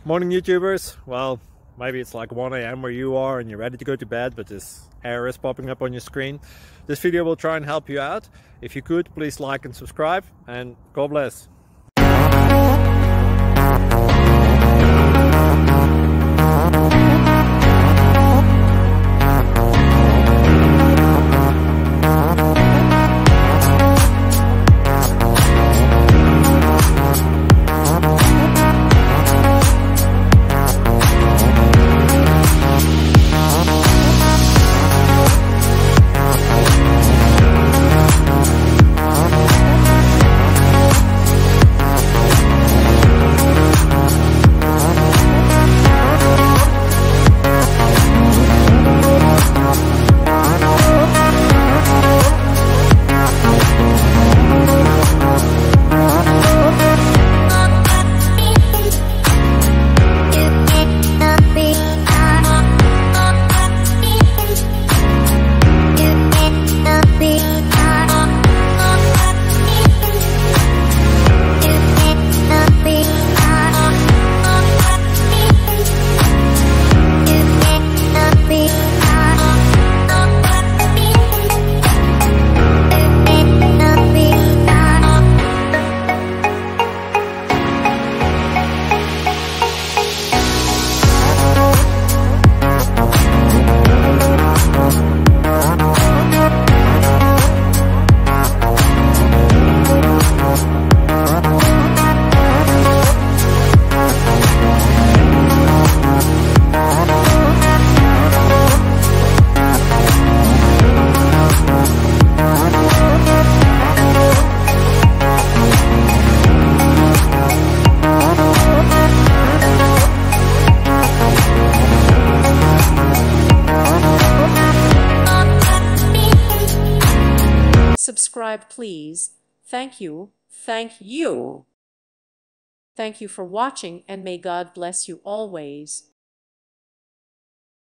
Morning YouTubers. Well, maybe it's like 1 a.m. where you are and you're ready to go to bed, but this error is popping up on your screen. This video will try and help you out. If you could, please like and subscribe, and God bless. Subscribe, please. Thank you. Thank you. Thank you for watching, and may God bless you always.